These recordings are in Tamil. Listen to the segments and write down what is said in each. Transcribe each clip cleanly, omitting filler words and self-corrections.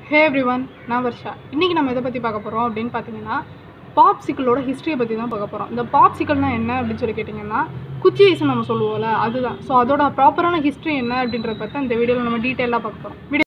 Hey everyone, நான் வர்ஷா. இன்னைக்கு நம்ம எதை பற்றி பார்க்க போகிறோம் அப்படின்னு பார்த்தீங்கன்னா பாப்சிக்கிளோட ஹிஸ்ட்ரியை பற்றி தான் பார்க்க போகிறோம். இந்த பாப்சிக்கல்னால் என்ன அப்படின்னு சொல்லி கேட்டிங்கன்னா குச்சி ஐஸ்ன்னு நம்ம சொல்லுவோம்ல அதுதான். ஸோ அதோட ப்ராப்பரான ஹிஸ்ட்ரி என்ன அப்படின்றத பற்றி இந்த வீடியோவில் நம்ம டீட்டெயிலாக பார்க்க போகிறோம்.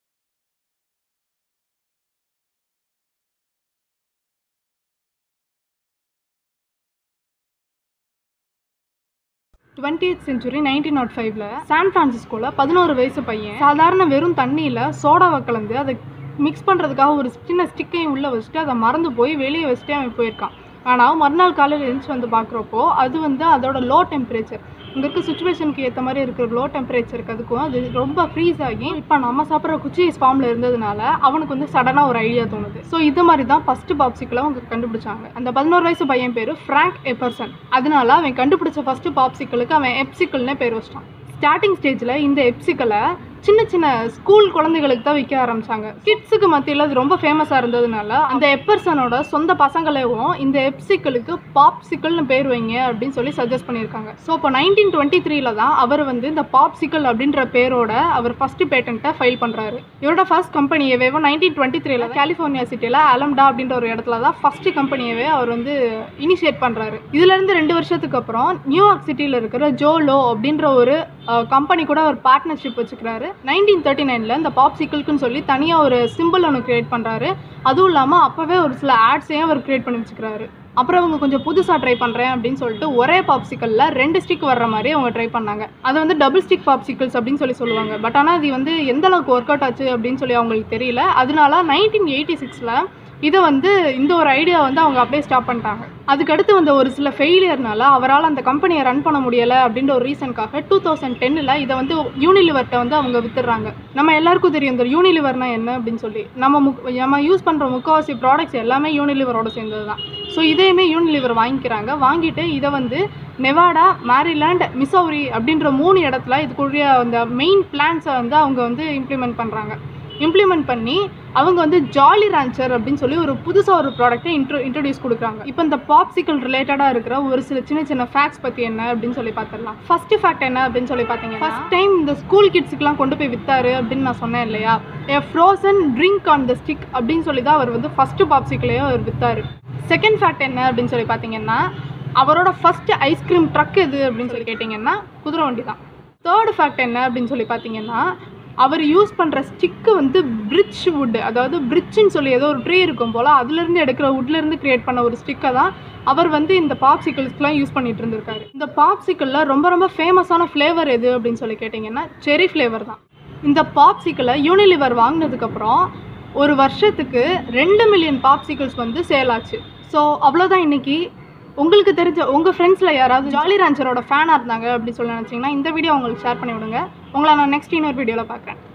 20th century 1905ல சான் பிரான்சிஸ்கோல 11 வயசு பையன் சாதாரண வெறும் தண்ணியில் சோடாவை கலந்து அதை மிக்ஸ் பண்ணுறதுக்காக ஒரு சின்ன ஸ்டிக்கையும் உள்ளே வச்சுட்டு அதை மறந்து போய் வெளியே வச்சுட்டு அவன் போயிருக்கான். ஆனால் மறுநாள் காலையில் எழுந்துச்சு வந்து பார்க்குறப்போ அது வந்து அதோட லோ டெம்பரேச்சர் இங்கே இருக்க சுச்சுவேஷனுக்கு ஏற்ற மாதிரி இருக்கிற லோ டெம்பரேச்சருக்கு அதுக்கும் அது ரொம்ப ஃப்ரீஸ் ஆகி இப்போ நம்ம சாப்பிட்ற குச்சி ஐஸ் ஃபார்மில் இருந்ததுனால அவனுக்கு வந்து சடனாக ஒரு ஐடியா தோணுது. ஸோ இது மாதிரி தான் ஃபஸ்ட்டு பாப்சிக்கிளை அவங்க கண்டுபிடிச்சாங்க. அந்த 11 வயசு பையன் பேர் ஃப்ராங்க் எப்பர்சன். அதனால அவன் கண்டுபிடிச்ச ஃபஸ்ட்டு பாப்சிக்கிளுக்கு அவன் எப்சிக்கிள்னே பேர் வச்சிட்டான். ஸ்டார்டிங் ஸ்டேஜில் இந்த எப்சிக்கலை சின்ன சின்ன ஸ்கூல் குழந்தைகளுக்கு தான் விற்க ஆரம்பிச்சாங்க. கிட்ஸுக்கு மத்தியில் அது ரொம்ப ஃபேமஸாக இருந்ததுனால அந்த எப்பர்சனோட சொந்த பசங்களையும் இந்த எப்சிக்கலுக்கு பாப்சிக்கல்னு பேர் வைங்க அப்படின்னு சொல்லி சஜஸ்ட் பண்ணியிருக்காங்க. ஸோ இப்போ 1923ல் தான் அவர் வந்து இந்த பாப்சிக்கல் அப்படின்ற பேரோட அவர் ஃபஸ்ட்டு பேட்டன்ட்டை ஃபைல் பண்ணுறாரு. இவரோட ஃபர்ஸ்ட் கம்பெனியவே 1923ல் கலிஃபோர்னியா சிட்டியில் அலம்டா அப்படின்ற ஒரு இடத்துல தான் ஃபஸ்ட்டு கம்பெனியவே அவர் வந்து இனிஷியேட் பண்ணுறாரு. இதுலேருந்து 2 வருஷத்துக்கு அப்புறம் நியூயார்க் சிட்டியில் இருக்கிற ஜோலோ அப்படின்ற ஒரு கம்பெனி கூட ஒரு பார்ட்னர்ஷிப் வச்சுக்கிறாரு. 1939ல் இந்த பாப்சிக்கிள்க்குன்னு சொல்லி தனியாக ஒரு சிம்பிள் ஒன்று க்ரியேட் பண்ணுறாரு. அதுவும் இல்லாமல் அப்போவே ஒரு சில ஆட்ஸையும் அவர் க்ரியேட் பண்ணி வச்சுக்கிறாரு. அப்புறம் அவங்க கொஞ்சம் புதுசாக ட்ரை பண்ணுறேன் அப்படின்னு சொல்லிட்டு ஒரே பாப்சிக்கலில் 2 ஸ்டிக் வர்ற மாதிரி அவங்க ட்ரை பண்ணாங்க. அதை வந்து டபுள் ஸ்டிக் பாப்சிக்கிள்ஸ் அப்படின்னு சொல்லுவாங்க. பட் ஆனால் அது வந்து எந்த அளவுக்கு ஒர்க் அவுட் ஆச்சு அப்படின்னு சொல்லி அவங்களுக்கு தெரியல. அதனால 1986ல் இதை வந்து இந்த ஒரு ஐடியா வந்து அவங்க அப்படியே ஸ்டாப் பண்ணிட்டாங்க. அதுக்கடுத்து வந்த ஒரு சில ஃபெயிலியர்னால அவரால் அந்த கம்பெனியை ரன் பண்ண முடியலை அப்படின்ற ஒரு ரீசனுக்காக 2010ல் இதை வந்து யூனிலிவர்கிட்ட வந்து அவங்க வித்துடுறாங்க. நம்ம எல்லாருக்கும் தெரியும் இந்த யூனிலிவர்னா என்ன அப்படின்னு சொல்லி. நம்ம யூஸ் பண்ணுற முக்கால்வாசி ப்ராடக்ட்ஸ் எல்லாமே யூனிலிவரோட சேர்ந்தது தான். ஸோ இதையுமே யூனிலிவர் வாங்கிக்கிறாங்க. வாங்கிட்டு இதை வந்து நெவாடா, மேரிலாண்ட், மிசௌரி அப்படின்ற 3 இடத்துல இதுக்குரிய அந்த மெயின் பிளான்ஸை வந்து அவங்க வந்து இம்ப்ளிமெண்ட் பண்ணி அவங்க வந்து ஜாலி ரான்ச்சர் அப்படின்னு சொல்லி ஒரு புதுசாக ஒரு ப்ராடக்ட்டை இன்ட்ரடியூஸ் கொடுக்குறாங்க. இப்போ இந்த பாப்சிக்கல் ரிலேட்டடாக இருக்கிற ஒரு சில சின்ன சின்ன ஃபேக்ட்ஸ் பற்றி என்ன அப்படின்னு சொல்லி பார்த்துடலாம். ஃபஸ்ட்டு ஃபேக்ட் என்ன அப்படின்னு சொல்லி பார்த்தீங்கன்னா ஃபஸ்ட் டைம் இந்த ஸ்கூல் கிட்ஸுக்குலாம் கொண்டு போய் விற்றாரு அப்படின்னு நான் சொன்னேன் இல்லையா, frozen drink on the stick அப்படின்னு சொல்லி தான் அவர் வந்து ஃபஸ்ட்டு பாப்சிக்கலையும் அவர் விற்றாரு. செகண்ட் ஃபேக்ட் என்ன அப்படின்னு சொல்லி பார்த்தீங்கன்னா அவரோட ஃபஸ்ட்டு ஐஸ்கிரீம் ட்ரக் எது அப்படின்னு சொல்லி கேட்டிங்கன்னா குதிரை வண்டி தான். தேர்டு ஃபேக்ட் என்ன அப்படின்னு சொல்லி பார்த்தீங்கன்னா அவர் யூஸ் பண்ணுற ஸ்டிக்கு வந்து பிரிட்ஜ் வுட், அதாவது பிரிட்ஜுன்னு சொல்லி ஏதோ ஒரு ட்ரீ இருக்கும் போல் அதுலேருந்து எடுக்கிற வுட்லேருந்து க்ரியேட் பண்ண ஒரு ஸ்டிக்கை தான் அவர் வந்து இந்த பாப்சிக்கிள்ஸ்க்குலாம் யூஸ் பண்ணிகிட்டு இருந்திருக்காரு. இந்த பாப்சிக்கிளில் ரொம்ப ஃபேமஸான ஃப்ளேவர் எது அப்படின்னு சொல்லி கேட்டிங்கன்னா செரி ஃப்ளேவர் தான். இந்த பாப்சிக்கிளை யூனிலிவர் வாங்கினதுக்கப்புறம் ஒரு வருஷத்துக்கு 2 மில்லியன் பாப்சிக்கிள்ஸ் வந்து சேல் ஆச்சு. ஸோ அவ்வளோதான். இன்றைக்கி உங்களுக்கு தெரிஞ்ச உங்கள் ஃப்ரெண்ட்ஸில் யாராவது ஜாலி ரான்ச்சரோட ஃபேனாக இருந்தாங்க அப்படின்னு சொல்லி நினச்சிங்கன்னா இந்த வீடியோ உங்களுக்கு ஷேர் பண்ணி விடுங்க. உங்களை நான் நெக்ஸ்ட் இன்னொரு வீடியோவில் பார்க்குறேன்.